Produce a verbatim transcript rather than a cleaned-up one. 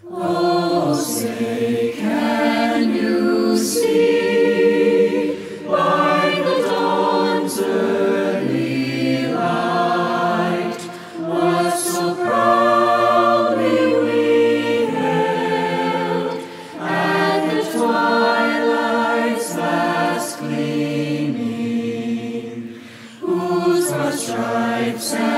Oh, say, can you see by the dawn's early light what so proudly we hailed at the twilight's last gleaming, whose broad stripes and